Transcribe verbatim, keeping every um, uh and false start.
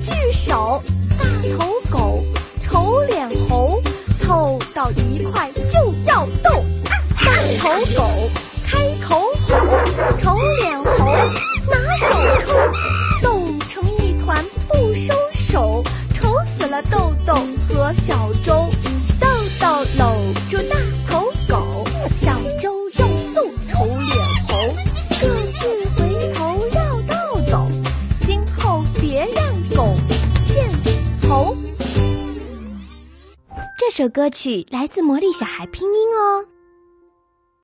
聚首，大头狗、丑脸猴凑到一块就要斗。大头狗开口吼，丑脸猴拿手抽，斗成一团不收手，愁死了豆豆和小周。豆豆搂住大头狗，小周又揍丑脸猴，各自回头绕道走，今后别让狗见头。这首歌曲来自魔力小孩拼音哦。